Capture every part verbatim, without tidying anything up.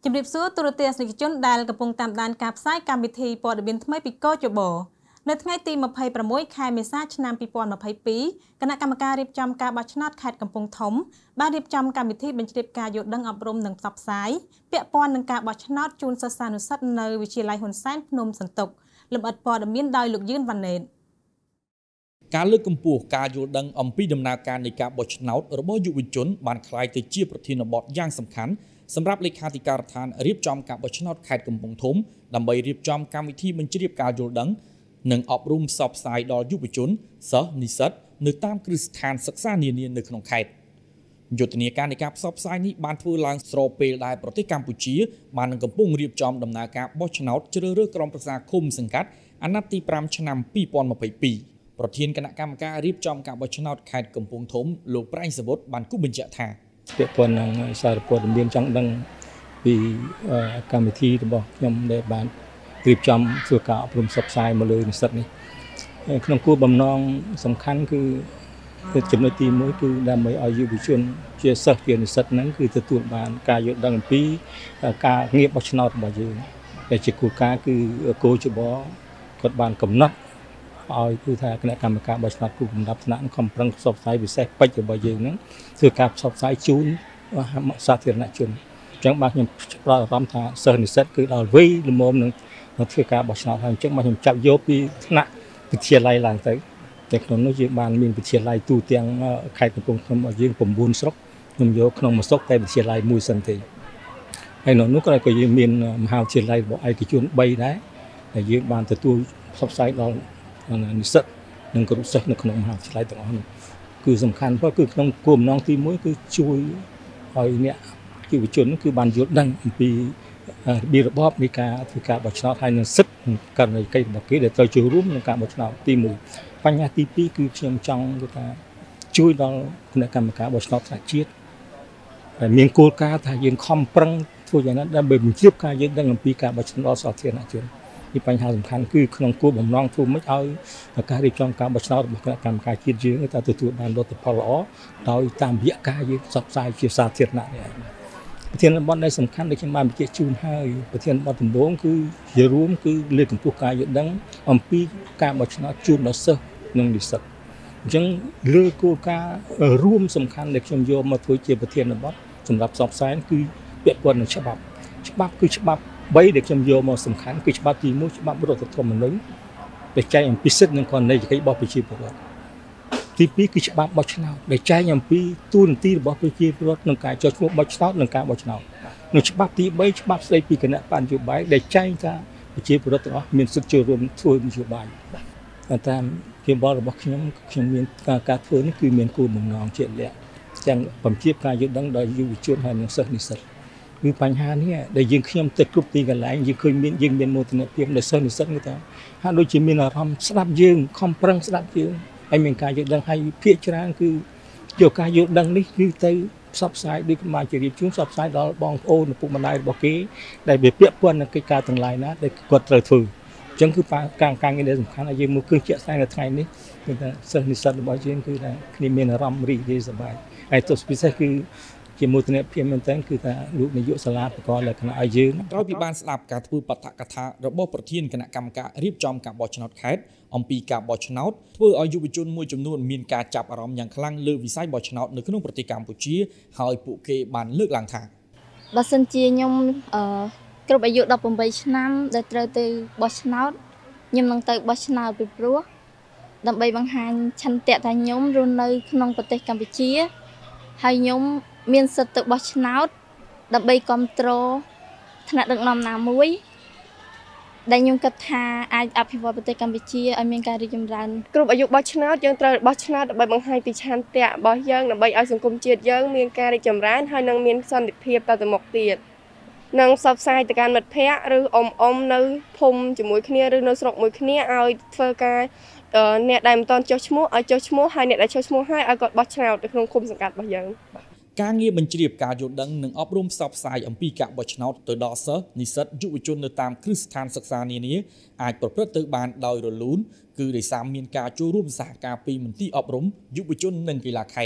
ជំរាបសួរទូរទស្សនិកជនដែលកំពុងតាមដានការផ្សាយកម្មវិធីព័ត៌មានថ្មីពីកោជបនៅថ្ងៃទីម្ភៃប្រាំមួយខែមេសាឆ្នាំពីរពាន់ម្ភៃពីរគណៈកម្មការរៀបចំការបោះឆ្នោតខេត្តកំពង់ធំបានរៀបចំកម្មវិធីបញ្ជ្រាបការយល់ដឹងអប់រំនិងផ្សព្វផ្សាយពាក់ព័ន្ធនឹងការបោះឆ្នោតជូនសិស្សានុសិស្សនៅវិទ្យាល័យហ៊ុនសែនភ្នំសន្ទុកលម្អិតព័ត៌មានដោយលោកយឿនវ៉ាន់ណេតការលើកកម្ពស់ការយល់ដឹងអំពីដំណើរការនៃការបោះឆ្នោតរបស់យុវជនបានក្លាយទៅជាប្រធានបទយ៉ាងសំខាន់សម្រាប់លេខាធិការដ្ឋានរៀបចំការបោះឆ្នោតខេត្តកំពង់ធំដើម្បីរៀបចំកម្មវិធីបញ្ជ្រាបការយល់ដឹងនិងអប់រំផ្សព្វផ្សាយដល់យុវជនសិស្សនិស្សិតនៅតាមគ្រឹះស្ថានសិក្សានានានៅក្នុងខេត្តយុទ្ធនាការនៃការផ្សព្វផ្សាយនេះបានធ្វើឡើងស្របពេលដែលប្រទេសកម្ពុជាបាននឹងកំពុងរៀបចំដំណើរការបោះឆ្នោតជ្រើសរើសក្រុមប្រឹក្សាឃុំសង្កាត់អាណត្តិទីប្រាំឆ្នាំពីរពាន់ម្ភៃពីរប្រធានគណៈកម្មការរៀបចំការបោះឆ្នោតខេត្តកំពង់ធំលោកប្រេងសវុតបានគូបញ្ជាក់ថាពាក់ព័ន្ធនឹងសារព័ត៌មានចង់ដឹងពីកម្មវិធីរបស់ខ្ញុំដែលបានរៀបចំធ្វើការអប់រំផ្សព្វផ្សាយមកលើនិស្សិតនេះក្នុងគោលបំណងសំខាន់គឺចំណុចទីមួយគឺដើម្បីឲ្យយុវជនជាសិស្សជានិស្សិតហ្នឹងគឺទទួលបានការយល់ដឹងអំពីការងារបោះឆ្នោតរបស់យើងដែលជាគោលការណ៍គឺគោលច្បងគាត់បានកំណត់ឲ្យគឺថាគណៈកម្មការបោះឆ្នោតគ្រប់លំដាប់ថ្នាក់ខំប្រឹងផ្សព្វផ្សាយពិសេសពេជ្ររបស់យើងហ្នឹងធ្វើការផ្សព្វផ្សាយជូនសាធារណជនអញ្ចឹងបាទខ្ញុំផ្ដោតអារម្មណ៍ថាសិស្សនិស្សិតគឺដល់វ័យល្មមនឹងធ្វើការបោះឆ្នោតហើយអញ្ចឹងបាទខ្ញុំចាប់យកពីថ្នាក់វិទ្យាល័យឡើងទៅតែក្នុងនោះយើងបានមានវិទ្យាល័យទូទាំងខេត្តកំពង់ធំរបស់យើង៩ស្រុកខ្ញុំយកក្នុងមួយស្រុកតែវិទ្យាល័យមួយសិនទេហើយនៅនោះក៏យើងមានមហាវិទ្យាល័យរបស់ឯកជនបីដែរដែលយើងបានទទួលផ្សព្វផ្សាយដល់និស្សិតនិងគ្រូសិស្សនៅក្នុងមហាវិទ្យាល័យទាំងអស់នោះគឺសំខាន់ព្រោះគឺក្នុងគោលបំណងទីមួយគឺជួយឲ្យអ្នកយុវជនគឺបានយល់ដឹងអំពីរបៀបរបបនៃការធ្វើការបោះឆ្នោតហើយនឹងសិទ្ធិករណីកិច្ចរបស់គេដែលត្រូវចូលរួមក្នុងការបោះឆ្នោតទីមួយបញ្ហាទីពីរគឺខ្ញុំចង់គឺថាជួយដល់គណៈកម្មការបោះឆ្នោតថ្នាក់ជាតិដែលមានគោលការណ៍ថាយើងខំប្រឹងធ្វើយ៉ាងណាដើម្បីបញ្ជ្រាបការយល់ដឹងអំពីការបោះឆ្នោតដល់សាធារណជននេះបញ្ហាសំខាន់គឺក្នុងគោលបំណងធ្វើម៉េចឲ្យការរៀបចំការបោះឆ្នោតរបស់គណៈកម្មការជាតិយើងទៅទទួលបានលទ្ធផលល្អដោយតាមរយៈការយើងផ្សព្វផ្សាយជាសាធារណៈនេះឯងប្រធានបទដែលសំខាន់ដែលខ្ញុំបានបញ្ជាក់ជូនហើយប្រធានបទដំបូងគឺជារួមគឺលើកកម្ពស់ការយល់ដឹងអំពីការបោះឆ្នោតជូនដល់សិស្សនិងនិស្សិតអញ្ចឹងលើគោលការណ៍រួមសំខាន់ដែលខ្ញុំយកមកធ្វើជាប្រធានបទសម្រាប់ផ្សព្វផ្សាយគឺពាក់ព័ន្ធនឹងច្បាប់ច្បាប់គឺច្បាប់បីដែលខ្ញុំយកមកសំខាន់គឺច្បាប់ទីមួយច្បាប់រដ្ឋធម្មនុញ្ញដែលចែងអំពីសិទ្ធិនិងករណីកិច្ចរបស់ប្រជាពលរដ្ឋទីពីរគឺច្បាប់បោះឆ្នោតដែលចែងអំពីទូនាទីរបស់ប្រជាពលរដ្ឋក្នុងការចុះឈ្មោះបោះឆ្នោតនិងការបោះឆ្នោតនិងច្បាប់ទីបីច្បាប់ស្តីពីគណៈបញ្ញយោបាយដែលចែងថាប្រជាពលរដ្ឋទាំងអស់មានសិទ្ធិចូលរួមធ្វើនយោបាយតាមជាបទរបស់ខ្ញុំខ្ញុំមានការការធ្វើនេះគឺមានគោលបំណងជាក់លាក់ទាំងបញ្ជាការយល់ដឹងដល់យុវជនហើយនិងសិស្សនិស្សិតគឺបញ្ហានេះដែលយើងខ្ញុំទៅគ្រប់ទីកន្លែងយើងឃើញមានយើងមានមោទនភាពដល់សិស្សនិស្សិតគឺថាហាក់ដូចជាមានអារម្មណ៍ស្ដាប់យើងខំប្រឹងស្ដាប់យើងហើយមានការយល់ដឹងហើយភាគច្រើនគឺយកការយល់ដឹងនេះគឺទៅផ្សព្វផ្សាយដូចមកជារៀបជូនផ្សព្វផ្សាយដល់បងប្អូនឪពុកម្ដាយរបស់គេដែលវាពាក់ព័ន្ធនឹងកិច្ចការទាំងឡាយណាដែលគាត់ត្រូវធ្វើអញ្ចឹងគឺការការងារដែលសំខាន់ហើយយើងមកគឺជាក់ស្ដែងនៅថ្ងៃនេះគឺថាសិស្សនិស្សិតរបស់យើងគឺថាគ្នាមានអារម្មណ៍រីករាយសប្បាយហើយទោះពិសេសគឺជាមោទនភាពមែនទែនគឺថាលោកនាយកសាលាបកលក្ខណៈឲ្យយើងក្រោយពីបានស្ដាប់ការធ្វើបទកថារបស់ប្រធានគណៈកម្មការរៀបចំការបោះឆ្នោតខេត្តអំពីការបោះឆ្នោតធ្វើឲ្យយុវជនមួយចំនួនមានការចាប់អារម្មណ៍យ៉ាងខ្លាំងលើវិស័យបោះឆ្នោតនៅក្នុងប្រទេសកម្ពុជាហើយពួកគេបានលើកឡើងថាបើសិនជាខ្ញុំអឺគ្រប់អាយុដប់ប្រាំបីឆ្នាំដែលត្រូវទៅបោះឆ្នោតខ្ញុំនឹងទៅបោះឆ្នោតពីព្រោះដើម្បីបង្ហាញឆន្ទៈថាខ្ញុំរស់នៅក្នុងប្រទេសកម្ពុជាហើយខ្ញុំមានសិទ្ធិទៅបោះឆ្នោតដើម្បីគ្រប់គ្រងថ្នាក់ដឹកនាំណាមួយដែលខ្ញុំគិតថាអាចអភិវឌ្ឍប្រទេសកម្ពុជាឲ្យមានការរីកចម្រើនគ្រប់អាយុបោះឆ្នោតយើងត្រូវបោះឆ្នោតដើម្បីបង្ហាញពីឆន្ទៈរបស់យើងដើម្បីឲ្យសង្គមជាតិយើងមានការរីកចម្រើនហើយនឹងមានសន្តិភាពទៅមុខទៀតនឹងផ្សព្វផ្សាយទៅកាន់មិត្តភ័ក្តិឬអ៊ំអ៊ំនៅភូមិជាមួយគ្នាឬនៅស្រុកមួយគ្នាឲ្យធ្វើការអ្នកដែលមិនទាន់ចុះឈ្មោះឲ្យចុះឈ្មោះហើយអ្នកដែលចុះឈ្មោះហើយឲ្យគាត់បោះឆ្នោតនៅក្នុងឃុំសង្កាត់របស់យើងការងារបញ្ជ្រាបការយល់ដឹងនិងអប់រំផ្សព្វផ្សាយអំពីការបោះឆ្នោតទៅដល់សិស្សនិស្សិតយុវជននៅតាមគ្រឹះស្ថានសិក្សានានាអាចប្រព្រឹត្តទៅបានដោយរលូនគឺដោយសារមានការចូលរួមសហការពីមន្ទីរអប់រំយុវជននិងកីឡាខេត្ត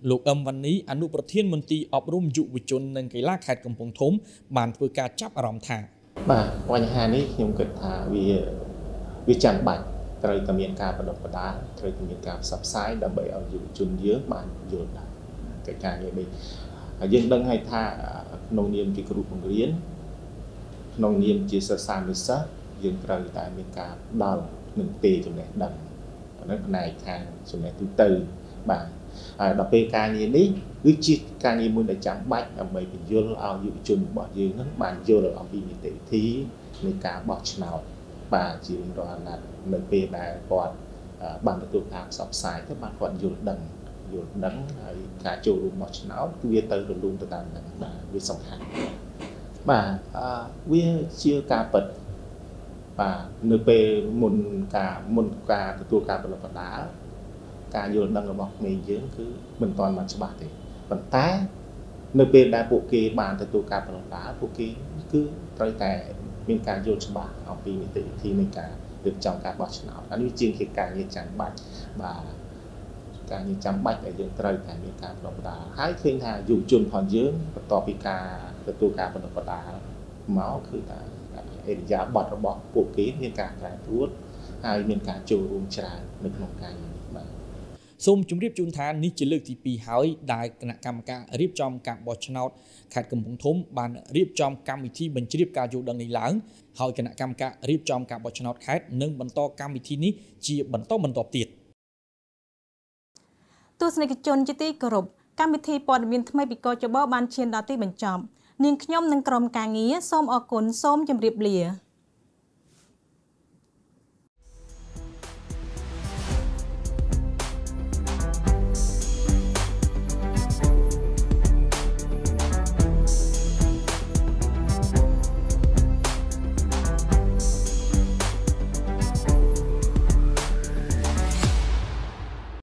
លោកអឹមវ៉ានីអនុប្រធានមន្ទីរអប់រំយុវជននិងកីឡាខេត្តកំពង់ធំបានធ្វើការចាប់អារម្មណ៍ថាបាទបញ្ហានេះខ្ញុំគិតថាវាវាចាំបាច់ត្រូវតែមានការបណ្ដុះបណ្ដាលត្រូវតែមានការផ្សព្វផ្សាយដើម្បីឲ្យយុវជនយើងបានយល់ដែរកិច្ចការងារនេះហើយយើងដឹងហើយថាក្នុងនាមជាគ្រូបង្រៀនក្នុងនាមជាសិស្សានុសិស្សយើងត្រូវតែមានការដល់នឹងទេចំណេះដឹងនៅផ្នែកខាងចំណេះទូទៅបាទហើយដល់ពេលការងារនេះគឺជាការងារមួយដែលចាំបាច់ដើម្បីបញ្យល់ឲ្យយុវជនរបស់យើងនឹងបានយល់អំពីនីតិវិធីនៃការបោះឆ្នោតបាទជារៀងរាល់ណាត់នៅពេលដែលគាត់បានទទួលការផ្សព្វផ្សាយទៅបានគាត់យល់ដឹងយល់ដឹងហើយការចូលរួមបោះឆ្នោតវាទៅរលូនទៅតាមនឹងបាទវាសំខាន់បាទវាជាការពិតបាទនៅពេលមុនការមុនការទទួលការបណ្ដុះបណ្ដាលការយល់ដឹងរបស់ក្មេងយើងគឺមិនទាន់បានច្បាស់ទេប៉ុន្តែនៅពេលដែលពួកគេបានទទួលការបណ្ដុះបណ្ដាលពួកគេគឺត្រូវតែមានការយល់ច្បាស់អំពីនីតិវិធីនៃការរៀបចំការបោះឆ្នោតអានេះជាការងារចាំបាច់បាទការងារចាំបាច់ដែលយើងត្រូវតែមានការបណ្ដុះបណ្ដាលហើយឃើញថាយុវជនផងយើងបន្ទាប់ពីការទទួលការបណ្ដុះបណ្ដាលមកគឺថាអេរិយាប័ត្ររបស់ពួកគេមានការប្រែប្រួលហើយមានការចូលរួមច្រើននៅក្នុងការងារនេះបាទសូមជម្រាបជូនថានេះជាលើកទីពីរហើយដែលគណៈកម្មការរៀបចំការបោះឆ្នោតខេត្តកំពង់ធំបានរៀបចំកម្មវិធីបញ្ជ្រាបការយល់ដឹងនេះឡើងហើយគណៈកម្មការរៀបចំការបោះឆ្នោតខេត្តនឹងបន្តកម្មវិធីនេះជាបន្តបន្ទាប់ទៀតទស្សនិកជនជាទីគោរពកម្មវិធីព័ត៌មានថ្មីពីកោចបបានឈានដល់ទីបញ្ចប់នាងខ្ញុំនិងក្រុមការងារសូមអរគុណសូមជម្រាបលា